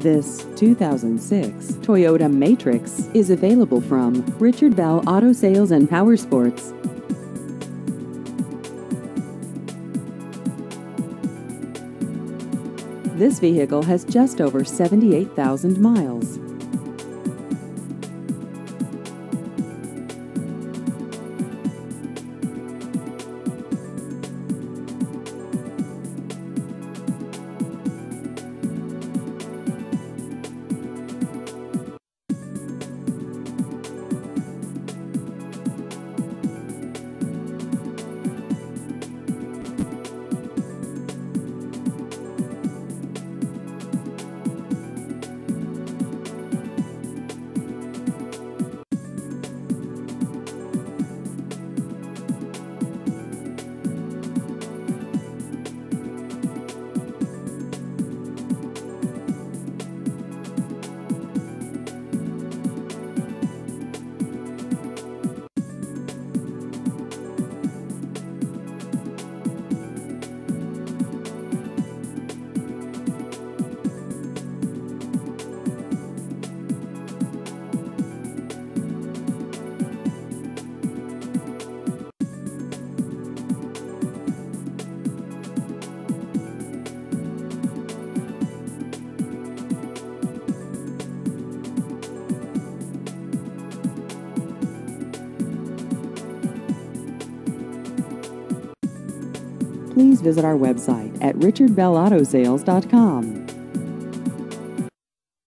This 2006 Toyota Matrix is available from Richard Bell Auto Sales and Power Sports. This vehicle has just over 78,000 miles. Please visit our website at richardbellautosales.com.